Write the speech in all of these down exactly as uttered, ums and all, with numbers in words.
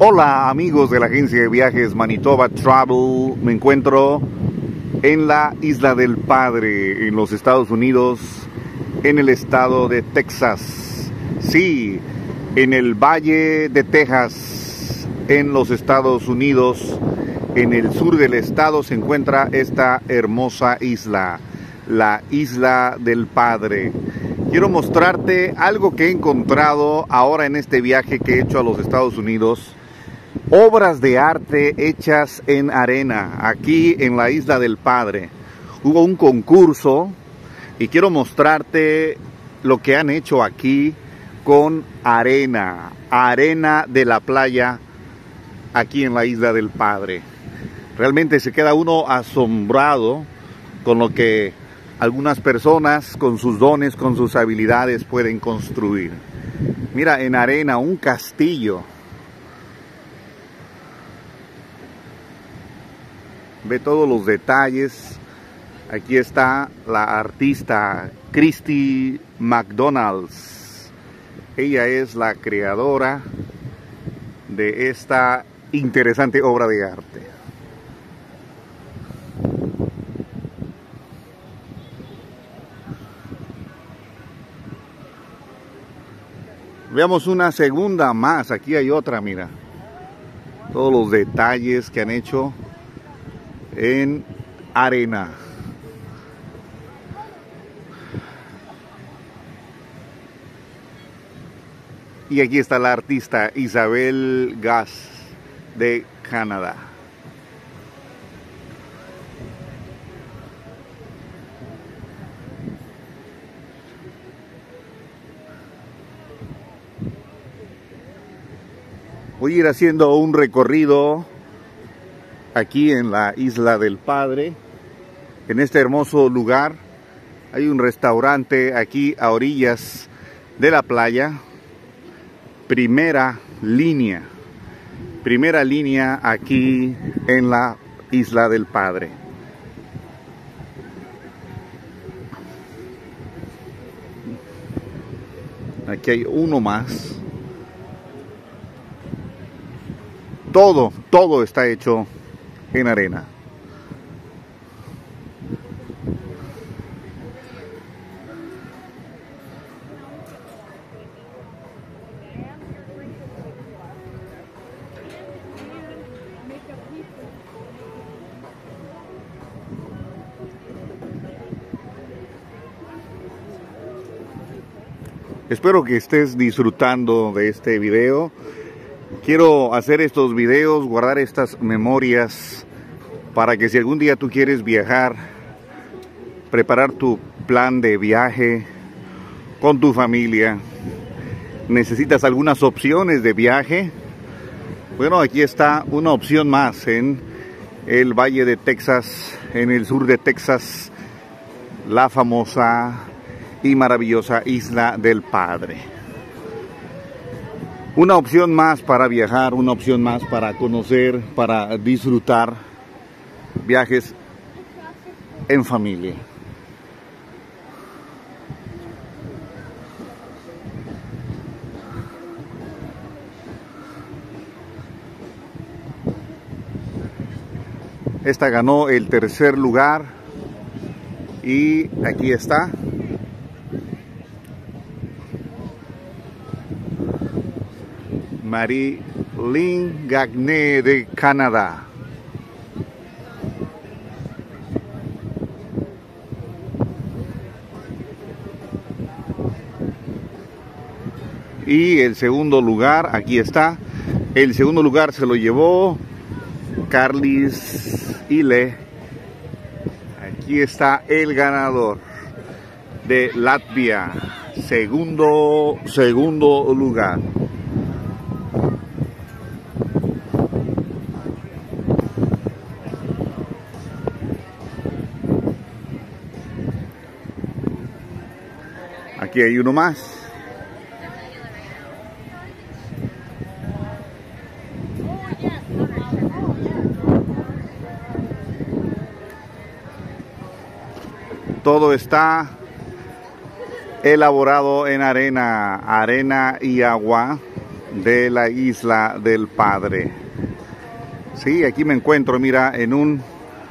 Hola amigos de la agencia de viajes Manitoba Travel, me encuentro en la Isla del Padre, en los Estados Unidos, en el estado de Texas. Sí, en el Valle de Texas, en los Estados Unidos, en el sur del estado se encuentra esta hermosa isla, la Isla del Padre. Quiero mostrarte algo que he encontrado ahora en este viaje que he hecho a los Estados Unidos. Obras de arte hechas en arena, aquí en la Isla del Padre. Hubo un concurso y quiero mostrarte lo que han hecho aquí con arena, arena de la playa, aquí en la Isla del Padre. Realmente se queda uno asombrado con lo que algunas personas con sus dones, con sus habilidades pueden construir. Mira, en arena, un castillo. Ve todos los detalles. Aquí está la artista Christy McDonald's. Ella es la creadora de esta interesante obra de arte. Veamos una segunda más. Aquí hay otra, mira. Todos los detalles que han hecho en arena. Y aquí está la artista Isabel Gass de Canadá. Voy a ir haciendo un recorrido aquí en la Isla del Padre, en este hermoso lugar. Hay un restaurante aquí a orillas de la playa. Primera línea, primera línea aquí en la Isla del Padre. Aquí hay uno más. Todo, todo está hecho en arena. Espero que estés disfrutando de este video. Quiero hacer estos videos, guardar estas memorias para que si algún día tú quieres viajar, preparar tu plan de viaje con tu familia, necesitas algunas opciones de viaje. Bueno, aquí está una opción más en el Valle de Texas, en el sur de Texas, la famosa y maravillosa Isla del Padre. Una opción más para viajar, una opción más para conocer, para disfrutar viajes en familia. Esta ganó el tercer lugar y aquí está. Marie-Lynn Gagné de Canadá. Y el segundo lugar, aquí está. El segundo lugar se lo llevó Carlis Ile. Aquí está el ganador de Latvia. Segundo, segundo lugar. Aquí hay uno más. Todo está elaborado en arena, arena y agua. de la Isla del Padre. Sí, aquí me encuentro, mira, en un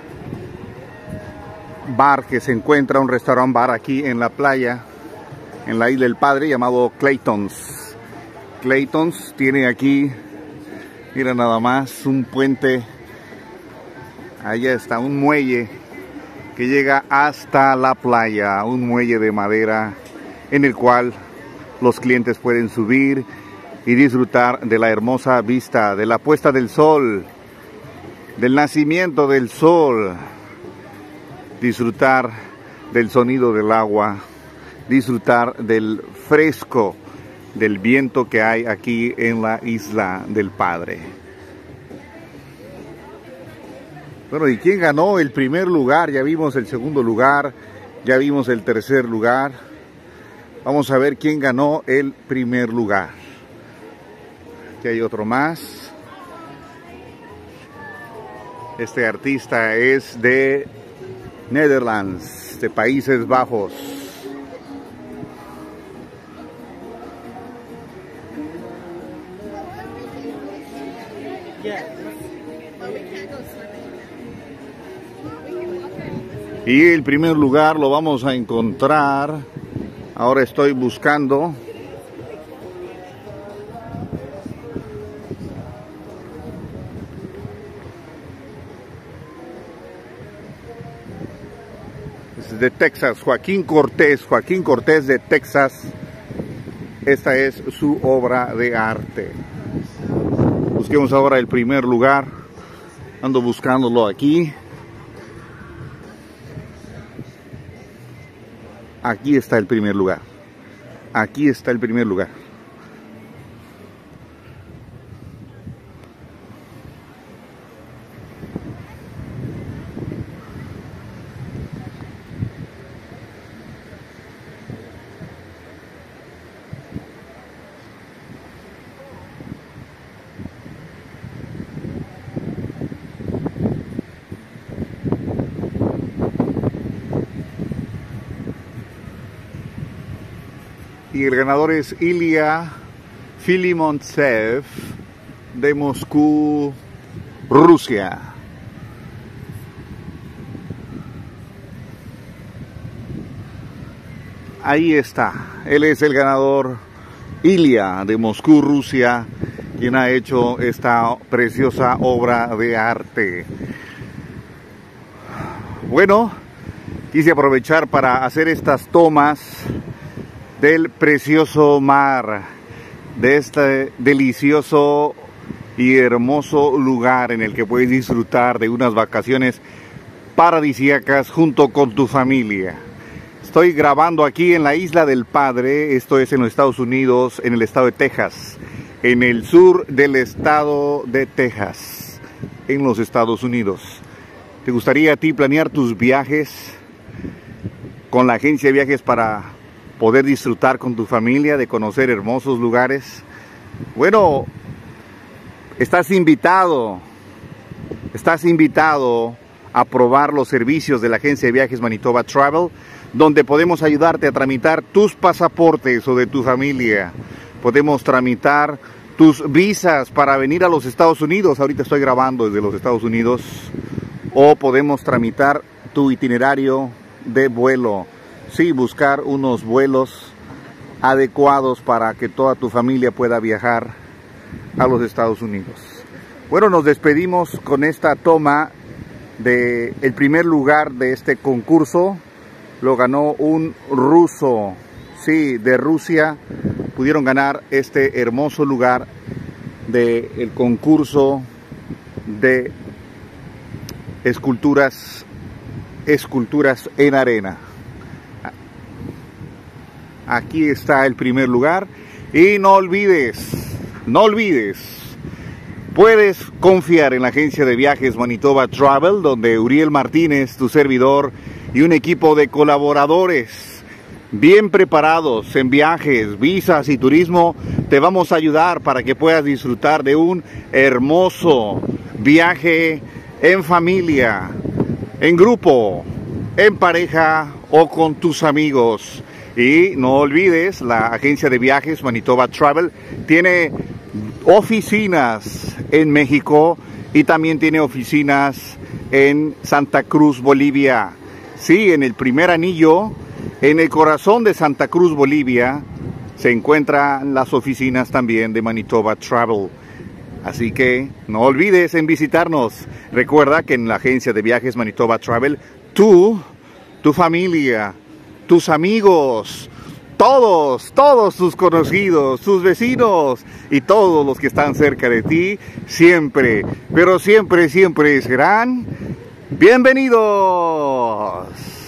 bar que se encuentra, un restaurant bar aquí en la playa, en la Isla del Padre, llamado Clayton's. Clayton's tiene aquí, mira nada más, un puente, allá está, un muelle que llega hasta la playa, un muelle de madera en el cual los clientes pueden subir y disfrutar de la hermosa vista, de la puesta del sol, del nacimiento del sol, disfrutar del sonido del agua, disfrutar del fresco del viento que hay aquí en la Isla del Padre. Bueno, ¿y quién ganó el primer lugar? Ya vimos el segundo lugar, ya vimos el tercer lugar. Vamos a ver quién ganó el primer lugar. Aquí hay otro más. Este artista es de Netherlands, de Países Bajos. Y el primer lugar lo vamos a encontrar. Ahora estoy buscando. Es de Texas, Joaquín Cortés, Joaquín Cortés de Texas. Esta es su obra de arte. Busquemos ahora el primer lugar. Ando buscándolo aquí. Aquí está el primer lugar. Aquí está el primer lugar. Y el ganador es Ilya Filimontsev de Moscú, Rusia. Ahí está, él es el ganador, Ilya de Moscú, Rusia, quien ha hecho esta preciosa obra de arte. Bueno, quise aprovechar para hacer estas tomas del precioso mar, de este delicioso y hermoso lugar en el que puedes disfrutar de unas vacaciones paradisíacas junto con tu familia. Estoy grabando aquí en la Isla del Padre, esto es en los Estados Unidos, en el estado de Texas, en el sur del estado de Texas, en los Estados Unidos. ¿Te gustaría a ti planear tus viajes con la agencia de viajes para poder disfrutar con tu familia, de conocer hermosos lugares? Bueno, estás invitado, estás invitado a probar los servicios de la agencia de viajes Manitoba Travel, donde podemos ayudarte a tramitar tus pasaportes o de tu familia. Podemos tramitar tus visas para venir a los Estados Unidos. Ahorita estoy grabando desde los Estados Unidos. O podemos tramitar tu itinerario de vuelo. Sí, buscar unos vuelos adecuados para que toda tu familia pueda viajar a los Estados Unidos. Bueno, nos despedimos con esta toma de el primer lugar de este concurso. Lo ganó un ruso, sí, de Rusia. Pudieron ganar este hermoso lugar del concurso de esculturas, esculturas en arena. Aquí está el primer lugar y no olvides, no olvides, puedes confiar en la agencia de viajes Manitoba Travel, donde Uriel Martínez, tu servidor, y un equipo de colaboradores bien preparados en viajes, visas y turismo, te vamos a ayudar para que puedas disfrutar de un hermoso viaje en familia, en grupo, en pareja o con tus amigos. Y no olvides, la agencia de viajes Manitoba Travel tiene oficinas en México y también tiene oficinas en Santa Cruz, Bolivia. Sí, en el primer anillo, en el corazón de Santa Cruz, Bolivia, se encuentran las oficinas también de Manitoba Travel. Así que no olvides en visitarnos. Recuerda que en la agencia de viajes Manitoba Travel, tú, tu familia, tus amigos, todos, todos tus conocidos, tus vecinos y todos los que están cerca de ti, siempre, pero siempre, siempre serán bienvenidos.